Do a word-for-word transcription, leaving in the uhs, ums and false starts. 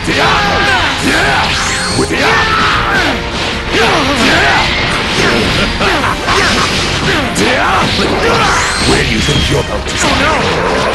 Where do you think you're about to start? Oh no!